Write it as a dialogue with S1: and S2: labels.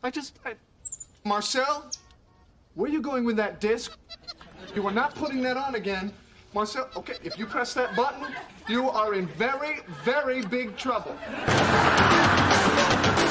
S1: Marcel, where are you going with that disc? You are not putting that on again. Marcel, okay, if you press that button, you are in very, very big trouble.